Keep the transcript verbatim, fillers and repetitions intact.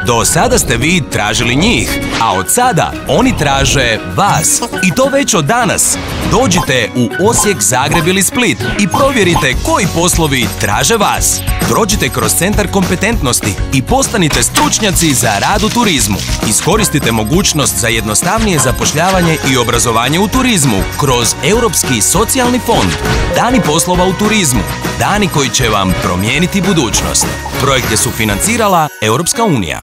Do sada ste vi tražili njih, a od sada oni traže vas. I to već od danas. Dođite u Osijek, Zagreb ili Split i provjerite koji poslovi traže vas. Prođite kroz centar kompetentnosti i postanite stručnjaci za rad u turizmu. Iskoristite mogućnost za jednostavnije zapošljavanje i obrazovanje u turizmu kroz Europski socijalni fond. Dani poslova u turizmu. Dani koji će vam promijeniti budućnost. Projekt je sufinancirala Europska unija.